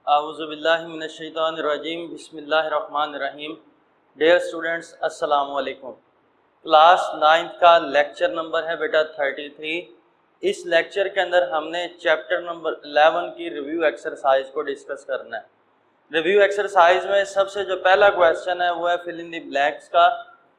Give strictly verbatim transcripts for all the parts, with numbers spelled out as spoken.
आऊज़ुबिल्लाहि मिनश्शैतानिर्रजीम बिस्मिल्लाहिर्रहमानिर्रहीम। Dear students, अस्सलाम वालेकुम। क्लास नाइन्थ का लेक्चर नंबर है बेटा थर्टी थ्री। इस लेक्चर के अंदर हमने चैप्टर नंबर इलेवन की रिव्यू एक्सरसाइज को डिस्कस करना है। रिव्यू एक्सरसाइज में सबसे जो पहला क्वेश्चन है वो है फिल इन द ब्लैंक्स का।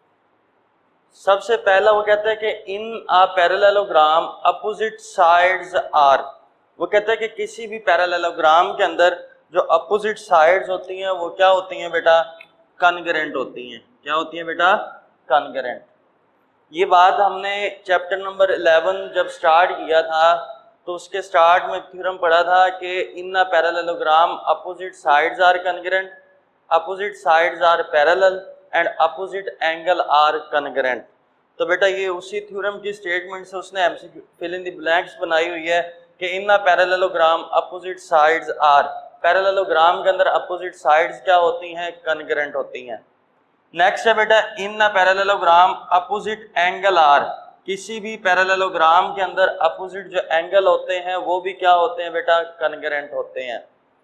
सबसे पहला वो कहता है कि in a parallelogram opposite sides are. वो कहता है कि किसी भी पैरेललोग्राम के अंदर जो अपोजिट साइड्स होती हैं वो क्या होती हैं बेटा, कॉन्ग्रुएंट होती हैं। क्या होती हैं बेटा, कॉन्ग्रुएंट। ये बात हमने चैप्टर नंबर इलेवन जब स्टार्ट किया था तो उसके स्टार्ट में थ्योरम पढ़ा था कि in a parallelogram opposite sides are congruent, opposite sides are parallel and opposite angle are congruent. तो बेटा ये उसी थ्योरम की स्टेटमेंट से उसने MCQ fill in the blanks बनाई हुई है कि in a parallelogram opposite sides are. Parallelogram के अंदर अपोजिट साइड्स क्या होती हैं, कॉन्ग्रुएंट होती हैं। नेक्स्ट है बेटा in a parallelogram opposite angle are. किसी भी पैरेललोग्राम के अंदर अपोजिट जो एंगल होते हैं वो भी क्या होते हैं बेटा, कॉन्ग्रुएंट होते हैं।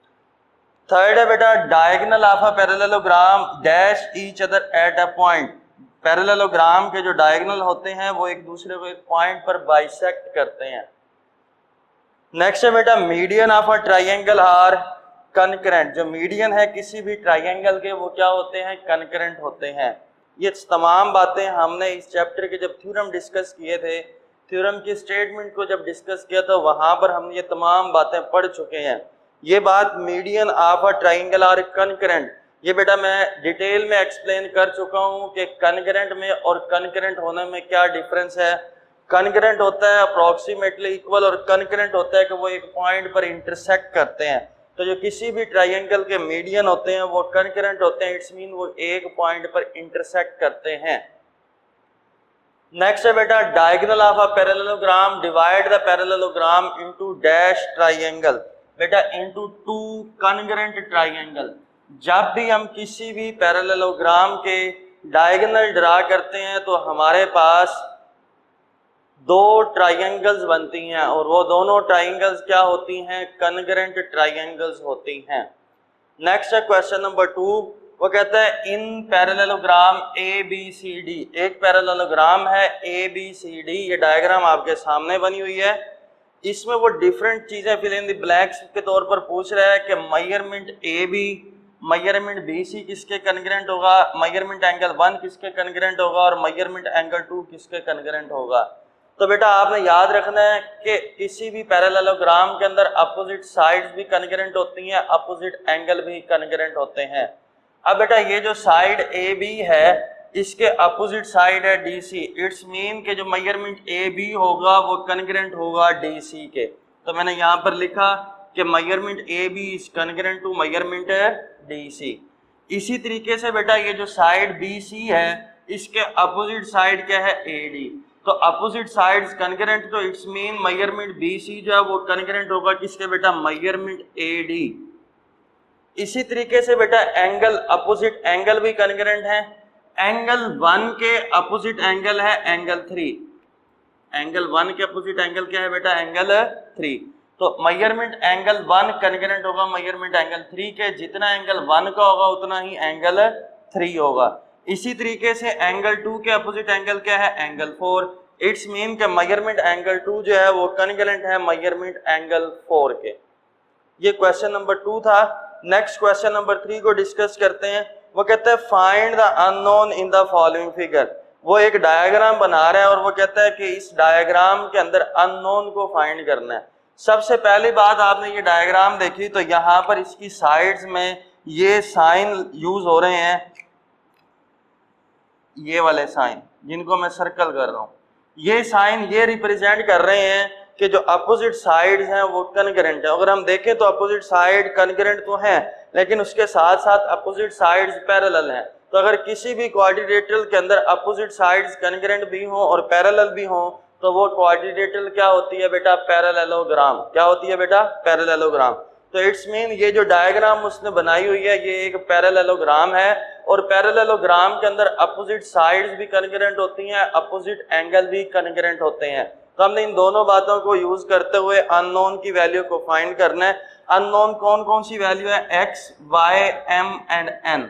थर्ड है बेटा diagonal of a parallelogram dash each other at a point. Parallelogram के जो डायगोनल होते हैं वो एक दूसरे को एक पॉइंट पर बाइसेक्ट करते हैं। नेक्स्ट है बेटा median of a triangle are concurrent. जो मीडियन है किसी भी ट्राइंगल के वो क्या होते हैं, कॉन्करेंट होते हैं। ये तमाम बातें हमने इस चैप्टर के जब थ्योरम डिस्कस किए थे, थ्योरम की स्टेटमेंट को जब डिस्कस किया था वहां पर हम ये तमाम बातें पढ़ चुके हैं। ये बात median of a triangle are concurrent, ये बेटा मैं डिटेल में एक्सप्लेन कर चुका हूं कि कॉन्करेंट में और कॉन्करेंट होने में क्या डिफरेंस है। कॉन्करेंट होता है अप्रोक्सीमेटली इक्वल और कॉन्करेंट होता है कि वो एक पॉइंट पर इंटरसेक्ट करते हैं। तो जो किसी भी ट्राइंगल के मीडियन होते हैं वो कॉन्करेंट होते हैं, इट्स मीन वो एक पॉइंट पर इंटरसेक्ट करते हैं। नेक्स्ट है बेटा diagonal of a parallelogram divide the parallelogram into dash triangle. बेटा इनटू टू कॉन्ग्रुएंट ट्राइंगल। जब भी हम किसी भी पैरेललोग्राम के डायगोनल ड्रा करते हैं तो हमारे पास दो ट्राइंगल्स बनती हैं और वो दोनों ट्राइंगल्स क्या होती हैं, कॉन्ग्रुएंट ट्राइंगल्स होती हैं। नेक्स्ट है क्वेश्चन नंबर टू। वो कहता है in parallelogram A B C D. एक पैरेललोग्राम है ए बी सी डी, ये डायग्राम आपके सामने बनी हुई है। इसमें वो डिफरेंट चीजें फिल इन द ब्लैंक्स के तौर पर पूछ रहा है कि measurement A B, measurement B C किसके कॉन्ग्रुएंट होगा, मेजरमेंट एंगल वन किसके कॉन्ग्रुएंट होगा और मेजरमेंट एंगल टू किसके कॉन्ग्रुएंट होगा। तो बेटा आपने याद रखना है कि किसी भी पैरेललोग्राम के अंदर अपोजिट साइड्स भी कॉन्ग्रुएंट होती हैं, अपोजिट एंगल भी कॉन्ग्रुएंट होते हैं। अब बेटा ये जो साइड ए बी है इसके अपोजिट साइड है डी सी, इट्स मीन के जो मेजरमेंट ए बी होगा वो कॉन्ग्रुएंट होगा डी सी के। तो मैंने यहाँ पर लिखा कि measurement A B is congruent to measurement D C. इसी तरीके से बेटा ये जो साइड बी सी है इसके अपोजिट साइड क्या है, ए डी। तो अपोजिट साइड्स कॉन्ग्रुएंट, तो इट्स मीन मेजरमेंट बीसी जो है वो कॉन्ग्रुएंट होगा किसके बेटा, मेजरमेंट एडी। इसी तरीके से बेटा एंगल, अपोजिट एंगल भी कॉन्ग्रुएंट है। एंगल वन के अपोजिट एंगल है एंगल थ्री। एंगल वन के अपोजिट एंगल क्या है बेटा, एंगल थ्री। तो मेजरमेंट एंगल वन कॉन्ग्रुएंट होगा मेजरमेंट एंगल थ्री के। जितना एंगल वन का होगा उतना ही एंगल थ्री होगा। इसी तरीके से एंगल टू के अपोजिट एंगल क्या है, एंगल फोर। इट्स मीन के मेजरमेंट एंगल टू जो है वो कॉन्ग्रुएंट है मेजरमेंट एंगल फोर के। ये क्वेश्चन नंबर टू था। नेक्स्ट क्वेश्चन नंबर थ्री को डिस्कस करते हैं। वो कहता है find the unknown in the following figure. वो एक डायग्राम बना रहा है और वो कहता है कि इस डायग्राम के अंदर अननोन को फाइंड करना है। सबसे पहली बात आपने ये डायग्राम देखी तो यहाँ पर इसकी साइड्स में ये साइन यूज हो रहे हैं, ये वाले साइन जिनको मैं सर्कल कर रहा हूं, ये साइन ये रिप्रेजेंट कर रहे हैं कि जो अपोजिट साइड्स हैं वो कॉन्ग्रुएंट है। अगर हम देखें तो अपोजिट साइड कॉन्ग्रुएंट तो हैं लेकिन उसके साथ साथ अपोजिट साइड्स पैरेलल हैं। तो अगर किसी भी क्वाड्रिलेटरल के अंदर अपोजिट साइड्स कॉन्ग्रुएंट भी हो और पैरेलल भी हो तो वो क्वाड्रिलेटरल क्या होती है बेटा, पैरेललोग्राम। क्या होती है बेटा, पैरेललोग्राम। तो इट्स मीन ये जो डायग्राम उसने बनाई हुई है ये एक पैरेललोग्राम है और पैरेललोग्राम के अंदर अपोजिट साइड्स भी कॉन्ग्रुएंट होती हैं, अपोजिट एंगल भी कॉन्ग्रुएंट होते हैं। तो हमने इन दोनों बातों को यूज करते हुए अननोन की वैल्यू को फाइंड करना है। अननोन कौन कौन सी वैल्यू है? X, y, M and N.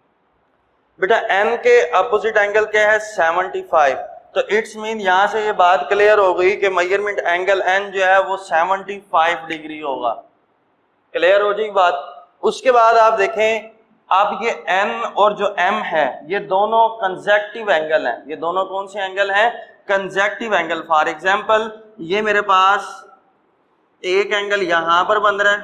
बेटा एन के अपोजिट एंगल क्या है? Seventy five. तो इट्स मीन यहां से ये बात क्लियर हो गई कि मेजरमेंट एंगल एन जो है वो सेवेंटी फाइव डिग्री होगा। क्लियर हो जाएगी बात। उसके बाद आप देखें, अब ये एन और जो एम है ये दोनों कंसेक्टिव एंगल हैं। ये दोनों कौन से एंगल हैं? Consecutive angle. फॉर एग्जांपल ये मेरे पास एक एंगल यहां पर बन रहा है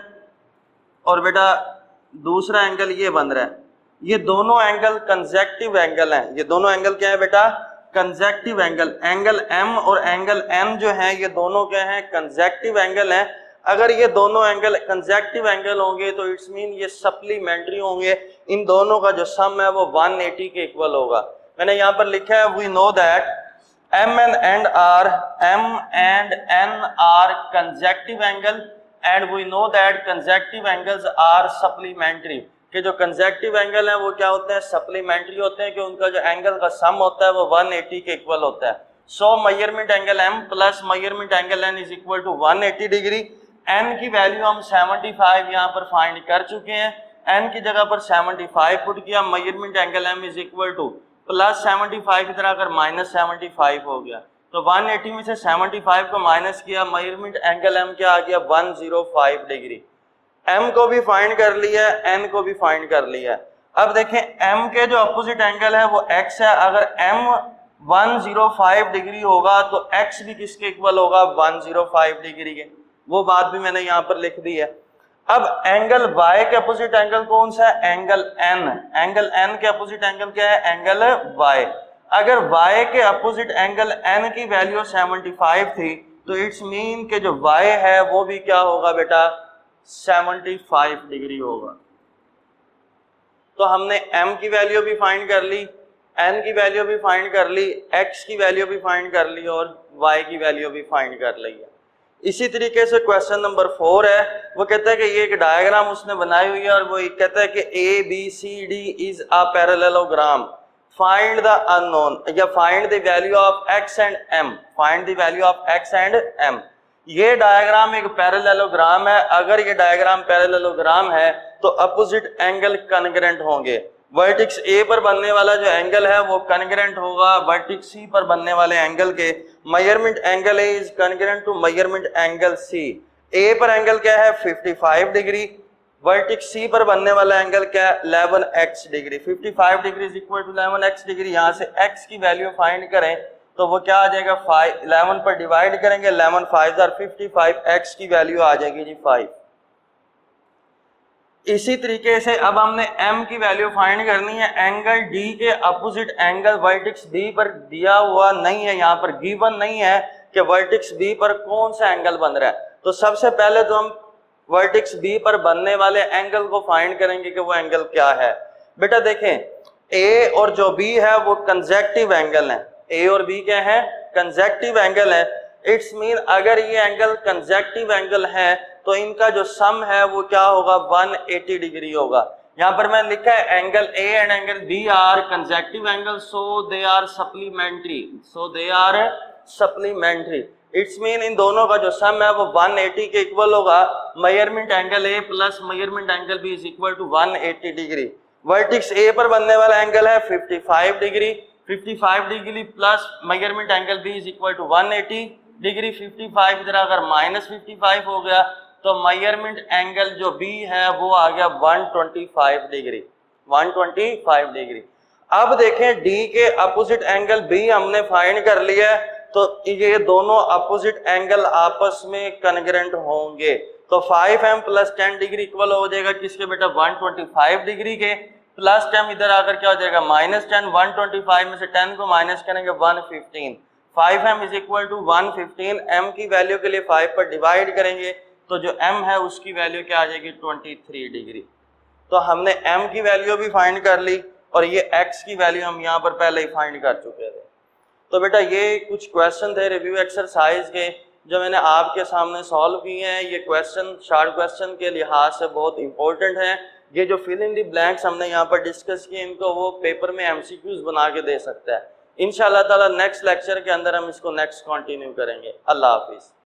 और बेटा दूसरा एंगल ये बन रहा है। ये दोनों एंगल कंसेक्टिव एंगल हैं। ये दोनों एंगल क्या है बेटा? Consecutive angle. एंगल एम और एंगल एन जो है ये दोनों क्या है? कंसेक्टिव एंगल हैं। अगर ये दोनों एंगल कंसेक्टिव एंगल होंगे तो इट्स मीन ये सप्लीमेंट्री होंगे। इन दोनों का जो सम है वो वन एटी के इक्वल होगा। मैंने यहाँ पर लिखा है we know that M and N are M and N are consecutive angle and we know that consecutive angles are supplementary। कि जो consecutive angle है वो क्या होते हैं? supplementary होते हैं, कि उनका जो angle का sum होता है वो वन एटी के इक्वल होता है। so measurement angle M plus measurement angle N is equal to one eighty degree. N की वैल्यू हम सेवेंटी फाइव यहाँ पर फाइंड कर चुके हैं। N की जगह पर सेवेंटी फाइव पुट किया। measurement angle M is equal to plus seventy five की तरह अगर माइनस सेवेंटी फाइव हो गया तो वन एटी में से सेवेंटी फाइव को माइनस किया, मेजरमेंट एंगल एम क्या आ गया? One zero five degree. M को भी फाइंड कर लिया, एन को भी फाइंड कर लिया। अब देखें एम के जो अपोजिट एंगल है वो एक्स है। अगर M one zero five degree होगा तो एक्स भी किसके इक्वल होगा? वन जीरो फाइव डिग्री के। वो बात भी मैंने यहाँ पर लिख दी है। अब एंगल y के अपोजिट एंगल कौन सा है? Angle n। एंगल n के अपोजिट एंगल क्या है? Angle y। अगर y के अपोजिट एंगल n की वैल्यू सेवेंटी फाइव थी तो इट्स मीन के जो y है वो भी क्या होगा बेटा? सेवेंटी फाइव डिग्री होगा। तो हमने m की वैल्यू भी फाइंड कर ली, n की वैल्यू भी फाइंड कर ली, x की वैल्यू भी फाइंड कर ली और y की वैल्यू भी फाइंड कर ली है। इसी तरीके से क्वेश्चन नंबर फोर है, वो कहता है कि ये एक डायग्राम उसने बनाई हुई है और वो कहता है कि A B C D is a parallelogram, find the unknown या find the value of x and M. Find the value of x and M. ये डायग्राम एक पैरेललोग्राम है। अगर ये डायग्राम पैरेललोग्राम है तो अपोजिट एंगल कॉन्ग्रुएंट होंगे। Vertex A पर बनने वाला जो एंगल है वो कॉन्ग्रुएंट होगा वर्टेक्स सी पर बनने वाले एंगल के। Measurement angle A is congruent to measurement angle C. A पर एंगल क्या है? Fifty five degree. Vertex C पर बनने वाला एंगल क्या है? Eleven x degree. Fifty five degree is equal to eleven x degree. यहाँ से एक्स की वैल्यू फाइंड करें तो वो क्या आ जाएगा? फाइव। इलेवन पर डिवाइड करेंगे, इलेवन फाइव और फिफ्टी फाइव, एक्स की वैल्यू आ जाएगी जी फाइव। इसी तरीके से अब हमने m की वैल्यू फाइंड करनी है। एंगल d के अपोजिट एंगल वर्टेक्स b पर दिया हुआ नहीं है, यहाँ पर गिवन नहीं है कि वर्टेक्स b पर कौन सा एंगल बन रहा है। तो सबसे पहले तो हम वर्टेक्स b पर बनने वाले एंगल को फाइंड करेंगे कि वो एंगल क्या है। बेटा देखें a और जो b है वो कंसेक्टिव एंगल है। a और b क्या है? कंसेक्टिव एंगल है। इट्स मीन अगर ये एंगल कंसेक्टिव एंगल है तो इनका जो सम है वो क्या होगा? वन एटी डिग्री होगा। यहाँ पर मैंने लिखा है angle A and angle B are consecutive angle, so they are supplementary. So they are supplementary. It's mean इन दोनों का जो सम है वो वन एटी के इक्वल होगा। Measurement angle A plus measurement angle B is equal to one eighty degree. Vertex A पर बनने वाला एंगल है fifty five degree. Fifty five degree plus measurement angle B is equal to one eighty degree. Fifty five इधर अगर minus fifty five हो गया तो measurement angle जो बी है वो आ गया one twenty five degree. One twenty five degree. अब देखें डी के अपोजिट एंगल बी हमने फाइंड कर लिया है तो ये दोनों अपोजिट एंगल आपस में कॉन्ग्रुएंट होंगे। तो five M plus ten degree equal हो जाएगा किसके बेटा? वन ट्वेंटी फाइव डिग्री के। प्लस टेन इधर आकर क्या हो जाएगा? Minus ten. One twenty five में से टेन को माइनस करेंगे one fifteen. Five M is equal to one fifteen. M की वैल्यू के लिए फाइव पर डिवाइड करेंगे तो जो m है उसकी वैल्यू क्या आ जाएगी? Twenty three degree. तो हमने m की वैल्यू भी फाइंड कर ली और ये x की वैल्यू हम यहाँ पर पहले ही फाइंड कर चुके थे। तो बेटा ये कुछ क्वेश्चन थे रिव्यू एक्सरसाइज के जो मैंने आपके सामने सॉल्व किए हैं। ये क्वेश्चन शार्ट क्वेश्चन के लिहाज से बहुत इंपॉर्टेंट है। ये जो फिल इन द ब्लैंक्स हमने यहाँ पर डिस्कस किए इनको वो पेपर में एमसीक्यूज बना के दे सकता है। इंशाअल्लाह ताला नेक्स्ट लेक्चर के अंदर हम इसको नेक्स्ट कंटिन्यू करेंगे। अल्लाह हाफिज़।